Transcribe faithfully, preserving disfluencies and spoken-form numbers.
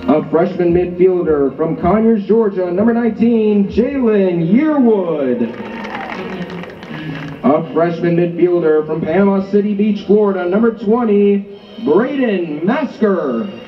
A freshman midfielder from Conyers, Georgia, number nineteen, Jalen Yearwood. A freshman midfielder from Panama City Beach, Florida, number twenty, Braden Masker.